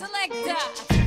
Selector.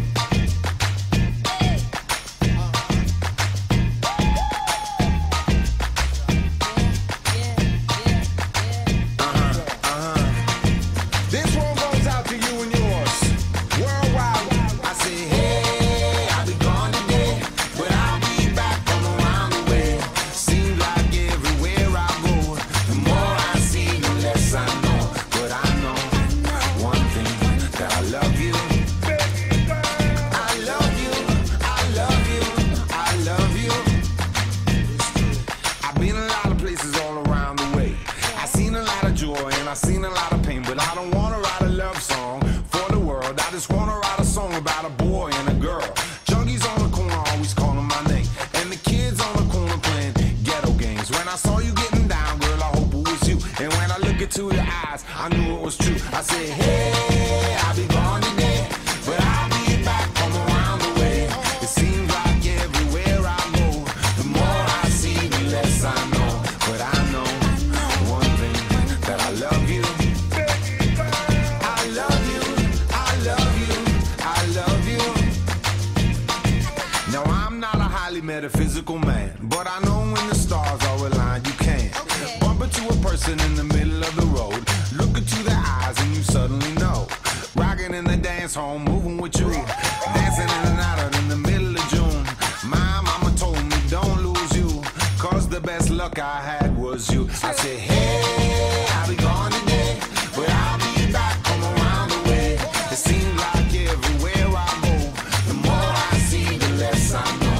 Metaphysical man, but I know when the stars are aligned, you can't bump into a person in the middle of the road, look into their eyes and you suddenly know. Rocking in the dance hall, moving with you, dancing in and out in the middle of June. My mama told me don't lose you, cause the best luck I had was you. I said, hey, I'll be gone today, but I'll be back, come around the way. It seems like everywhere I go, the more I see, the less I know.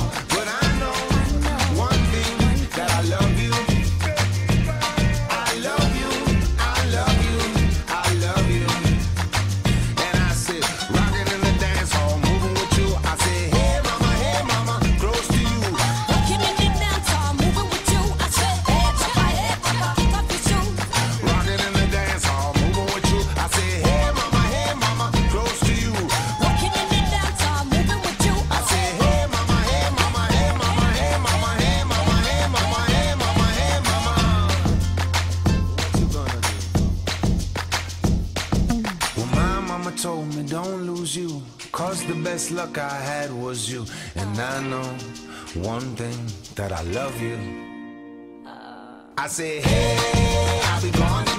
Told me don't lose you, cause the best luck I had was you. And I know one thing, that I love you. I say, hey, I'll be gone.